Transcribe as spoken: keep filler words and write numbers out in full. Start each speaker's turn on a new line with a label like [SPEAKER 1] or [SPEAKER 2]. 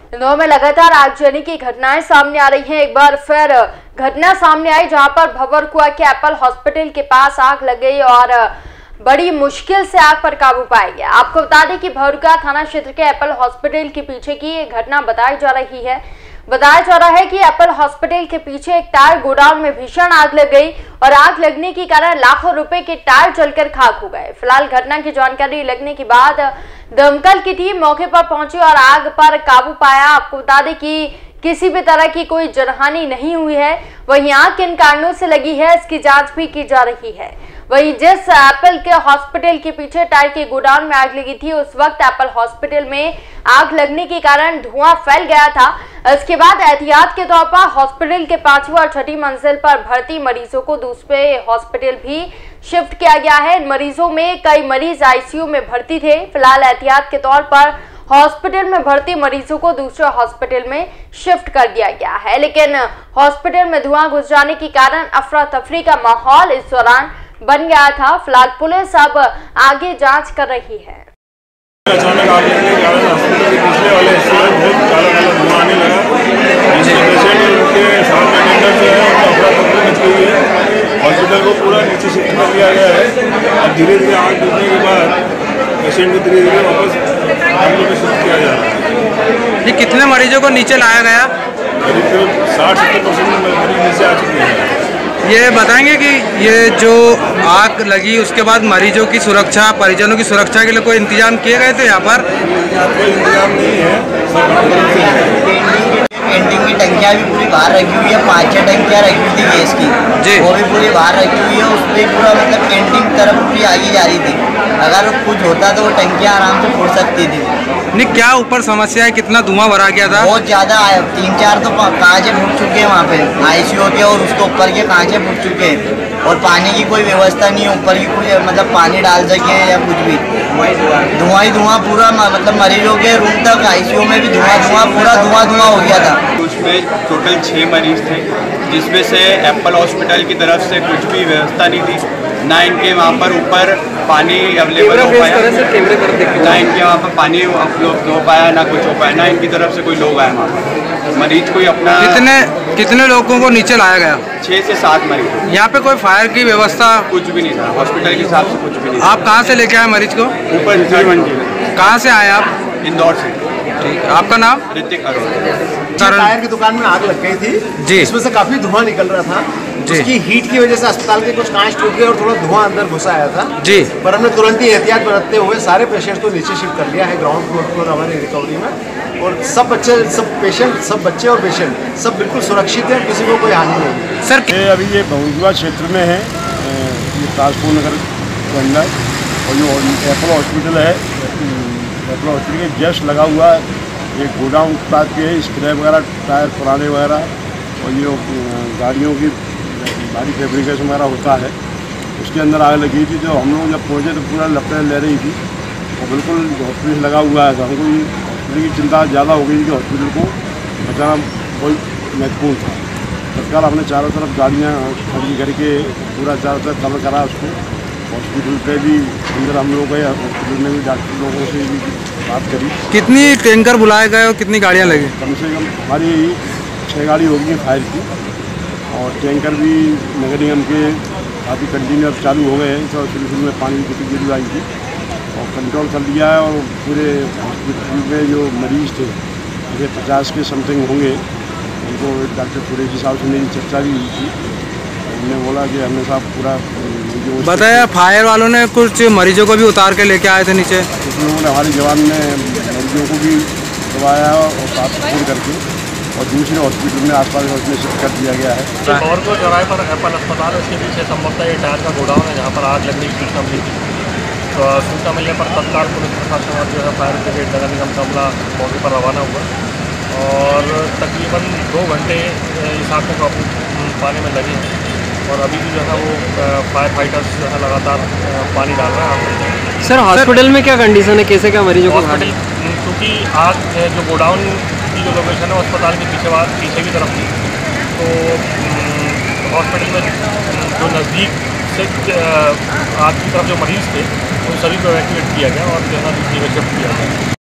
[SPEAKER 1] इंदौर में लगातार आगजनी की घटनाएं सामने आ रही हैं। एक बार फिर घटना सामने आई जहां पर भंवरकुआ के एप्पल हॉस्पिटल के पास आग लग गई और बड़ी मुश्किल से आग पर काबू पाया गया। आपको बता दें कि भंवरकुआ थाना क्षेत्र के एप्पल हॉस्पिटल के पीछे की ये घटना बताई जा रही है। बताया जा रहा है कि एप्पल हॉस्पिटल के पीछे एक टायर गोडाउन में भीषण आग लग गई और आग लगने के कारण लाखों रुपए के टायर जलकर खाक हो गए। फिलहाल घटना की जानकारी लगने के बाद दमकल की टीम मौके पर पहुंची और आग पर काबू पाया। आपको बता दें कि किसी भी तरह की कोई जनहानि नहीं हुई है। वहीं आग किन कारणों से लगी है इसकी जांच भी की जा रही है। वहीं जिस एप्पल के हॉस्पिटल के पीछे टायर के गोडाउन में आग लगी थी उस वक्त एप्पल हॉस्पिटल में आग लगने के कारण धुआं फैल गया था। इसके बाद एहतियात के तौर पर हॉस्पिटल के पांचवी और छठी मंजिल पर भर्ती मरीजों को दूसरे हॉस्पिटल भी शिफ्ट किया गया है। इन मरीजों में कई मरीज आईसीयू में भर्ती थे। फिलहाल एहतियात के तौर पर हॉस्पिटल में भर्ती मरीजों को दूसरे हॉस्पिटल में शिफ्ट कर दिया गया है, लेकिन हॉस्पिटल में धुआं घुस जाने के कारण अफरा तफरी का माहौल इस दौरान बन गया था। फिलहाल पुलिस अब आगे जांच कर रही है।
[SPEAKER 2] अचानक आग लगने के कारण हॉस्पिटल के पिछले वाले हिस्से में बहुत काला काला धुआं आने लगा, जिसके पेशेंट उनके सामने अंदर जो है उनका अफरा तफरी मच गई है। हॉस्पिटल को पूरा नीचे शिफ्ट कर दिया गया है। अब धीरे धीरे आग लगने के बाद पेशेंट को धीरे धीरे वापस आगे में शिफ्ट किया जा रहा है।
[SPEAKER 3] ये कितने मरीजों को नीचे लाया गया?
[SPEAKER 2] करीब करीब साठ सत्तर परसेंट मरीज नीचे आ चुके हैं।
[SPEAKER 3] ये बताएंगे कि ये जो आग लगी उसके बाद मरीजों की सुरक्षा, परिजनों की सुरक्षा के लिए कोई इंतजाम किए गए थे यहाँ पर?
[SPEAKER 2] कोई इंतजाम नहीं है।
[SPEAKER 4] पेंटिंग की टंकियाँ भी पूरी बाहर रखी हुई है। पाँच छह टंकियाँ रखी हुई थी गैस की, वो भी पूरी बाहर रखी हुई है। उस पर पूरा मतलब पेंटिंग तरफ पूरी आगे जा रही थी। अगर कुछ होता तो वो टंकियाँ आराम से फूट सकती थी।
[SPEAKER 3] नहीं, क्या ऊपर समस्या है? कितना धुआं भरा गया था?
[SPEAKER 4] बहुत ज़्यादा आया, तीन चार तो कांचे फूट चुके हैं वहाँ पे आईसीयू के, और उसके ऊपर के कांचे फूट चुके हैं। और पानी की कोई व्यवस्था नहीं है ऊपर की, कोई मतलब पानी डाल सके या कुछ भी। धुआं ही धुआं पूरा, मतलब मरीजों के रूम तक आईसीयू में भी धुआं धुआं पूरा धुआं धुआं हो गया था।
[SPEAKER 5] उसमें टोटल छः मरीज थे, जिसमें से एप्पल हॉस्पिटल की तरफ से कुछ भी व्यवस्था नहीं थी। ना इनके वहाँ पर ऊपर पानी अवेलेबल हो पाया, ना इनके वहाँ पर पानी उपलब्ध हो पाया, ना कुछ हो पाया, ना इनकी तरफ से कोई लोग आए वहाँ पर। मरीज कोई अपना
[SPEAKER 3] कितने कितने लोगों को नीचे लाया गया?
[SPEAKER 5] छः से सात मरीज।
[SPEAKER 3] यहाँ पे कोई फायर की व्यवस्था
[SPEAKER 5] कुछ भी नहीं था, हॉस्पिटल के हिसाब से कुछ भी नहीं।
[SPEAKER 3] आप कहाँ से लेके आए मरीज को?
[SPEAKER 5] ऊपर मंजिल।
[SPEAKER 3] कहाँ से आए आप?
[SPEAKER 5] इंदौर से।
[SPEAKER 3] ठीक है, आपका नाम?
[SPEAKER 5] ऋतिक अरोड़ा।
[SPEAKER 6] टायर की दुकान में आग लग गई थी जी, इसमें से काफी धुआं निकल रहा था जी। उसकी हीट की वजह से अस्पताल के कुछ कांच टूट गए और थोड़ा धुआं अंदर घुसा आया था जी। पर हमने तुरंत ही एहतियात बरतते हुए सारे पेशेंट्स को नीचे शिफ्ट कर लिया है ग्राउंड फ्लोर पर हमारी रिकवरी में। और सब बच्चे सब पेशेंट सब बच्चे और पेशेंट सब बिल्कुल सुरक्षित है, किसी को कोई हानि नहीं।
[SPEAKER 3] सर
[SPEAKER 2] ये अभी ये भंवरकुआ क्षेत्र में है, ये ताजपुर नगर के अंदर, और जो एप्पल हॉस्पिटल है, एप्पल हॉस्पिटल के जस्ट लगा हुआ एक गोडाउन टाइप के स्क्रैप वगैरह, टायर पुराने वगैरह, और ये गाड़ियों की भारी फैब्रिकेशन वगैरह होता है, उसके अंदर आग लगी थी। जो हम लोग जब पहुँचे तो पूरा लपटें ले रही थी और बिल्कुल हॉस्पिटल लगा हुआ है। तो हमको ये हॉस्पिटल की चिंता ज़्यादा हो गई कि हॉस्पिटल को बचाना बहुत महत्वपूर्ण था। तत्काल हमने चारों तरफ गाड़ियाँ खड़ी करके पूरा चारों तरफ कवर करा उसको। हॉस्पिटल पे भी अंदर हम लोग गए, हॉस्पिटल में भी डॉक्टर लोगों से भी बात करी।
[SPEAKER 3] कितनी टैंकर बुलाए गए और कितनी गाड़ियाँ लगी?
[SPEAKER 2] कम से कम हमारी छः गाड़ी होगी फायर की, और टैंकर भी नगर निगम के काफ़ी कंटिन्यू चालू हो गए हैं। तो शुरू शुरू में पानी की गिरी आई थी और कंट्रोल कर दिया है। और पूरे हॉस्पिटल में जो मरीज़ थे जैसे पचास के समथिंग होंगे, उनको डॉक्टर कुरैशी साहब से मेरी चर्चा भी हुई थी। उन्होंने बोला कि हमने साहब पूरा
[SPEAKER 3] बताया, फायर वालों ने कुछ मरीजों को भी उतार के लेके आए थे नीचे।
[SPEAKER 2] कुछ लोगों ने, हमारे जवान ने मरीजों को भी दबाया और साफ सफाई करके और दूसरे हॉस्पिटल में आसपास में शिफ्ट कर दिया गया है।
[SPEAKER 7] और को चौराहे पर एप्पल अस्पताल है, उसके पीछे संभवतः ये टायर का गोडाउन है जहाँ पर आग लगने की सूचना मिली थी। तो सूचना मिलने पर तत्काल पुलिस प्रशासन और जो है फायर ब्रिगेड नगर निगम का अमला मौके पर रवाना हुआ और तकरीबन दो घंटे इस आग को काबू पाने में लगे हैं। और अभी भी जो है वो फायर फाइटर्स जो है लगातार पानी डाल रहे हैं।
[SPEAKER 8] सर हॉस्पिटल में क्या कंडीशन है, कैसे क्या मरीजों को?
[SPEAKER 7] हॉस्पिटल क्योंकि आग जो गोडाउन की जो लोकेशन है अस्पताल के पीछे पीछे की तरफ थी, तो हॉस्पिटल में जो नज़दीक से आग की तरफ जो मरीज़ थे उन सभी को इवैक्यूएट किया गया और जो है दूसरी में शिफ्ट किया गया।